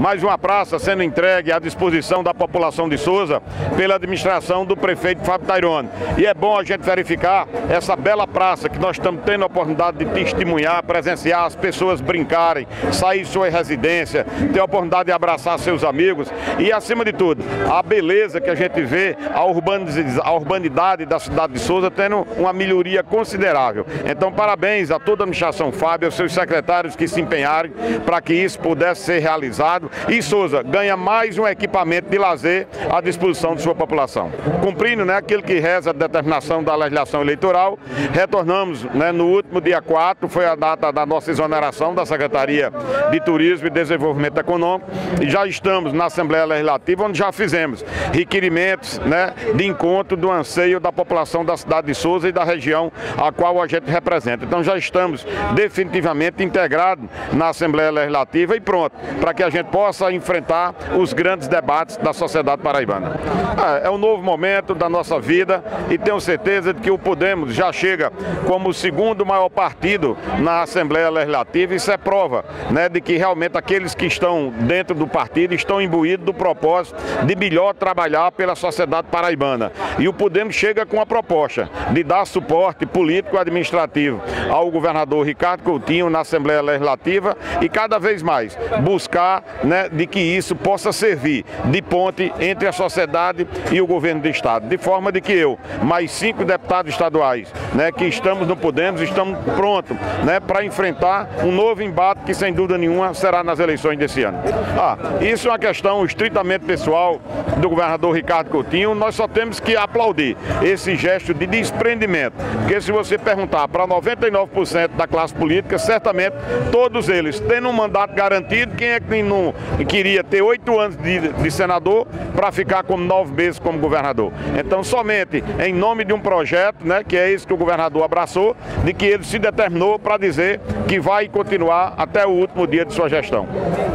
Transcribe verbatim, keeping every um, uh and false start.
mais uma praça sendo entregue à disposição da população de Souza pela administração do prefeito Fábio Tairone. E é bom a gente verificar essa bela praça que nós estamos tendo a oportunidade de testemunhar, presenciar as pessoas brincarem, sair de sua residência, ter a oportunidade de abraçar seus amigos e, acima de tudo, a beleza que a gente vê, a urbaniz- a urbanidade da cidade de Souza tendo uma melhoria considerável. Então, parabéns a toda a administração Fábio, aos seus secretários que se empenharem para que isso pudesse ser realizado. E Souza ganha mais um equipamento de lazer à disposição de sua população. Cumprindo, né, aquilo que reza a determinação da legislação eleitoral, retornamos, né, no último dia quatro, foi a data da nossa exoneração da Secretaria de Turismo e Desenvolvimento Econômico, e já estamos na Assembleia Legislativa, onde já fizemos requerimentos, né, de encontro do anseio da população da cidade de Souza e da região a qual a gente representa. Então já estamos definitivamente integrados na Assembleia Legislativa e pronto, para que a gente possa enfrentar os grandes debates da sociedade paraibana. É, é um novo momento da nossa vida e tenho certeza de que o Podemos já chega como o segundo maior partido na Assembleia Legislativa. Isso é prova, né, de que realmente aqueles que estão dentro do partido estão imbuídos do propósito de melhor trabalhar pela sociedade paraibana. E o Podemos chega com a proposta de dar suporte político e administrativo ao governador Ricardo Coutinho na Assembleia Legislativa e cada vez mais buscar, né, de que isso possa servir de ponte entre a sociedade e o governo do estado, de forma de que eu, mais cinco deputados estaduais, né, que estamos no Podemos, estamos prontos, né, para enfrentar um novo embate que sem dúvida nenhuma será nas eleições desse ano. Ah, isso é uma questão estritamente pessoal do governador Ricardo Coutinho. Nós só temos que aplaudir esse gesto de desprendimento, porque se você perguntar para noventa e nove por cento da classe política, certamente todos eles tendo um mandato garantido. Quem é que não queria ter oito anos de, de senador para ficar como nove meses como governador? Então, somente em nome de um projeto, né, que é isso que o governador abraçou, de que ele se determinou para dizer que vai continuar até o último dia de sua gestão.